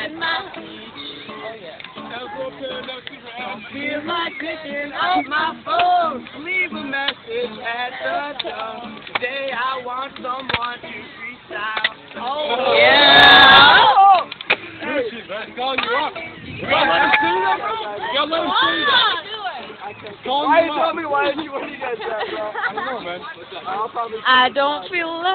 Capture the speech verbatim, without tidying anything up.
and my feet. Oh yeah. I feel like picking up my phone. Leave a message at the tone. Today I want someone to freestyle. Oh yeah. Oh. Hey, let's call you up. You gotta let him see that, bro. You gotta let him see that. Why you tell me why did you what you guys said, bro? I don't know, man. I'll probably I don't feel